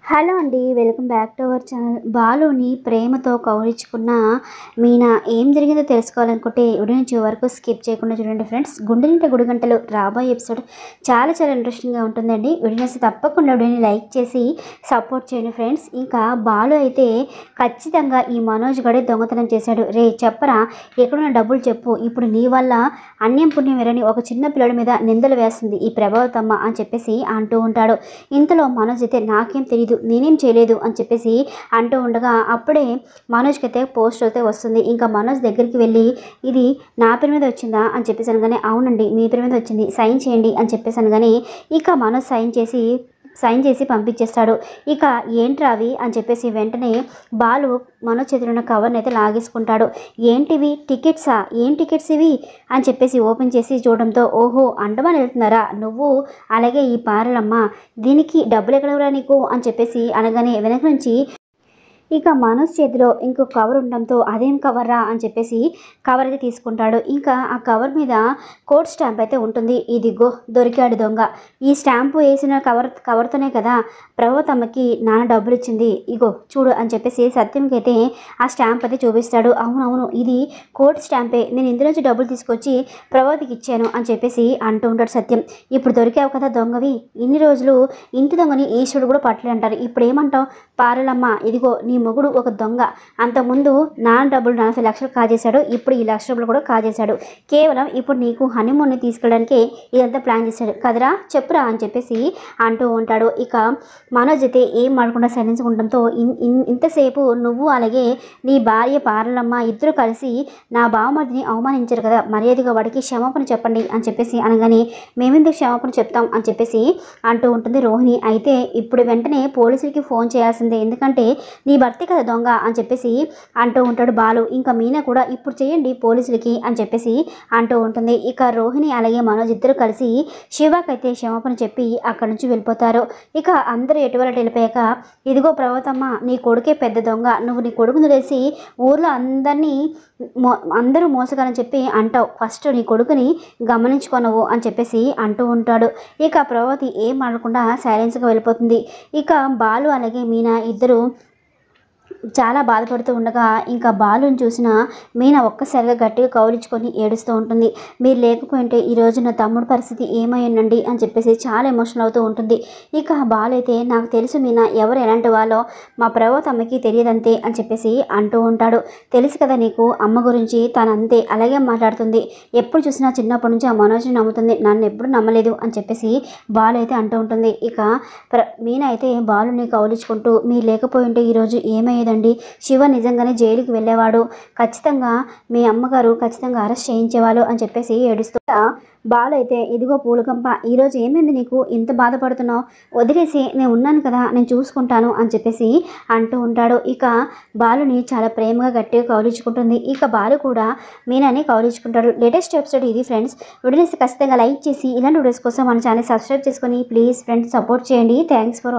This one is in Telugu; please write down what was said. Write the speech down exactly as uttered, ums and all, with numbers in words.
హలో అండి, welcome back to our channel. బాలుని ప్రేమతో కౌగిలించుకున్న మీనా ఏం జరిగిందో తెలుసుకోవాలనుకుంటే వీడియోని చివరి వరకు స్కిప్ చేయకుండా చూడండి ఫ్రెండ్స్. గుండె నింట గుడి గంటలు రాబోయే ఎపిసోడ్ చాలా చాలా ఇంట్రెస్టింగ్గా ఉంటుందండి. వీడియోని తప్పకుండా వీడియోని లైక్ చేసి సపోర్ట్ చేయండి ఫ్రెండ్స్. ఇంకా బాలు అయితే ఖచ్చితంగా ఈ మనోజ్ గడే దొంగతనం చేశాడు. రే చెప్పరా, ఎక్కడున్న డబ్బులు చెప్పు, ఇప్పుడు నీ వల్ల అన్యం పుణ్యం వేరని ఒక చిన్న పిల్లడి మీద నిందలు వేస్తుంది ఈ ప్రభావతమ్మ అని చెప్పేసి అంటూ ఉంటాడు. ఇంతలో మనోజ్ అయితే నాకేం తెలియదు, నేనేం చేయలేదు అని చెప్పేసి అంటూ ఉండగా అప్పుడే మనోజ్కి అయితే పోస్ట్ అయితే వస్తుంది. ఇంకా మనోజ్ దగ్గరికి వెళ్ళి ఇది నా పేరు మీద వచ్చిందా అని చెప్పేసి అనగానే అవునండి మీ పేరు మీద వచ్చింది, సైన్ చేయండి అని చెప్పేసి అనగానే ఇక మనోజ్ సైన్ చేసి సైన్ చేసి పంపించేస్తాడు. ఇక ఏంట్రా అవి అని చెప్పేసి వెంటనే బాలు మనోజ్ చేతిలో ఉన్న కవర్ని అయితే లాగేసుకుంటాడు. ఏంటివి, టికెట్సా, ఏం టికెట్స్ ఇవి అని చెప్పేసి ఓపెన్ చేసి చూడడంతో ఓహో అండమాన్ వెళ్తున్నారా నువ్వు, అలాగే ఈ పారలమ్మ, దీనికి డబ్బులు ఎక్కడవరా నీకు అని చెప్పేసి అనగానే వెనక నుంచి ఇక మనోజ్ చేతిలో ఇంకో కవర్ ఉండడంతో అదేం కవర్రా అని చెప్పేసి కవర్ అయితే తీసుకుంటాడు. ఇంకా ఆ కవర్ మీద కోడ్ స్టాంప్ అయితే ఉంటుంది. ఇదిగో దొరికాడు దొంగ, ఈ స్టాంపు వేసిన కవర్ కవర్తోనే కదా ప్రభావతమ్మకి నాన్న డబ్బులు ఇచ్చింది, ఇగో చూడు అని చెప్పేసి సత్యంకి అయితే ఆ స్టాంప్ అయితే చూపిస్తాడు. అవునవును ఇది కోడ్ స్టాంపే, నేను ఇందులోంచి డబ్బులు తీసుకొచ్చి ప్రభావతికి ఇచ్చాను అని చెప్పేసి అంటూ ఉంటాడు సత్యం. ఇప్పుడు దొరికావు కదా దొంగవి, ఇన్ని రోజులు ఇంటి దొంగని ఈశ్వరుడు కూడా పట్టలే అంటారు, ఇప్పుడు ఏమంటావు పారలమ్మ, ఇదిగో నీ మొగుడు ఒక దొంగ, అంతకుముందు నా డబ్బులు నలభై లక్షలు కాజేశాడు, ఇప్పుడు ఈ లక్ష రూపాయలు కూడా కాజేశాడు, కేవలం ఇప్పుడు నీకు హనీమూన్ని తీసుకెళ్ళడానికి ఇదంతా ప్లాన్ చేశాడు కదరా, చెప్పురా అని చెప్పేసి అంటూ ఉంటాడు. ఇక మనోజ్ అయితే ఏం మాడకుండా సైలెన్స్గా ఇంతసేపు నువ్వు అలాగే నీ భార్య పారలమ్మ ఇద్దరు కలిసి నా బావమరిదిని అవమానించారు కదా, మర్యాదగా వాడికి క్షమాపణ చెప్పండి అని చెప్పేసి అనగానే మేమెందుకు క్షమాపణ చెప్తాం అని చెప్పేసి అంటూ ఉంటుంది రోహిణి. అయితే ఇప్పుడు వెంటనే పోలీసులకి ఫోన్ చేయాల్సిందే, ఎందుకంటే నీ భర్తే కదా దొంగ అని చెప్పేసి అంటూ ఉంటాడు బాలు. ఇంకా మీనా కూడా ఇప్పుడు చేయండి పోలీసులకి అని చెప్పేసి అంటూ ఉంటుంది. ఇక రోహిణి అలాగే మనోజ్ ఇద్దరు కలిసి శివకైతే క్షమాపణ చెప్పి అక్కడి నుంచి వెళ్ళిపోతారు. ఇక అందరూ ఎటువంటి వెళ్ళిపోయాక ఇదిగో ప్రభావతమ్మ, నీ కొడుకే పెద్ద దొంగ, నువ్వు నీ కొడుకును తెలిసి ఊర్లో అందరినీ మో అందరూ మోసగాలని చెప్పి అంటావు, ఫస్ట్ నీ కొడుకుని గమనించుకోనవు అని చెప్పేసి అంటూ ఉంటాడు. ఇక ప్రభావతి ఏం మాడకుండా సైలెన్స్గా వెళ్ళిపోతుంది. ఇక బాలు అలాగే మీనా ఇద్దరు చాలా బాధపడుతూ ఉండగా ఇంకా బాలుని చూసిన మీనా ఒక్కసారిగా గట్టిగా కౌలించుకొని ఏడుస్తూ ఉంటుంది. మీరు లేకపోయింటే ఈరోజు నా తమ్ముడు పరిస్థితి ఏమైందండి అని చెప్పేసి చాలా ఎమోషనల్ అవుతూ ఉంటుంది. ఇక బాలు అయితే నాకు తెలుసు మీనా ఎవరు ఎలాంటి వాళ్ళో మా ప్రభావతమ్మకి తెలియదంతే అని చెప్పేసి అంటూ ఉంటాడు. తెలుసు కదా నీకు అమ్మ గురించి, తను అంతే అలాగే మాట్లాడుతుంది, ఎప్పుడు చూసినా చిన్నప్పటి నుంచి ఆ మనోజ్ని నమ్ముతుంది, నన్ను ఎప్పుడు నమ్మలేదు అని చెప్పేసి బాలు అయితే అంటూ ఉంటుంది. ఇక ప్ర మీనా అయితే బాలుని కౌలించుకుంటూ మీరు లేకపోయింటే ఈరోజు ఏమయ్యేది ండి శివ నిజంగానే జైలుకి వెళ్ళేవాడు, ఖచ్చితంగా మీ అమ్మగారు ఖచ్చితంగా అరెస్ట్ చేయించేవాళ్ళు అని చెప్పేసి ఏడుస్తూ బాలు అయితే ఇదిగో పూలకంప, ఈరోజు ఏమైంది నీకు ఇంత బాధపడుతున్నావు, వదిలేసి నేను ఉన్నాను కదా నేను చూసుకుంటాను అని చెప్పేసి అంటూ ఉంటాడు. ఇక బాలుని చాలా ప్రేమగా గట్టిగా కౌలించుకుంటుంది. ఇక బాలు కూడా మీనాని కౌలించుకుంటాడు. లేటెస్ట్ ఎపిసోడ్ ఇది ఫ్రెండ్స్. వీడియోని ఖచ్చితంగా లైక్ చేసి ఇలాంటి వీడియోస్ కోసం మన ఛానల్ సబ్స్క్రైబ్ చేసుకొని ప్లీజ్ ఫ్రెండ్స్ సపోర్ట్ చేయండి. Thanks for